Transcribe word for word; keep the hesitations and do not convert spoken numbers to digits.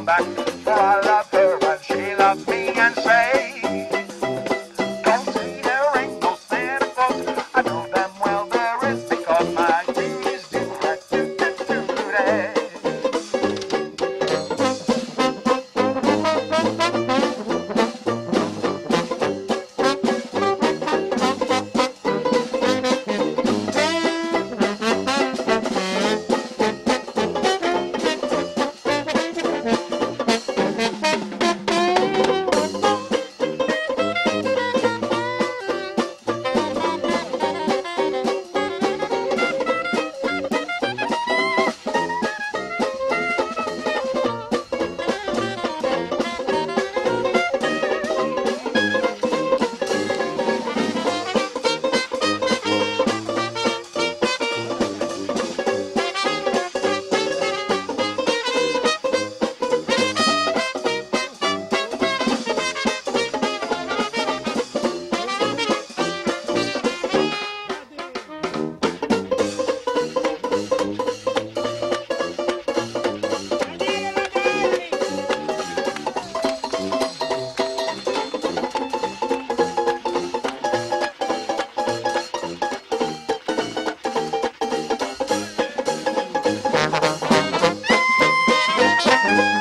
back, for I love her and she loves me and say, don't say there ain't no Santa Claus. I know damn well there is because my duties do have to do today. Thank you.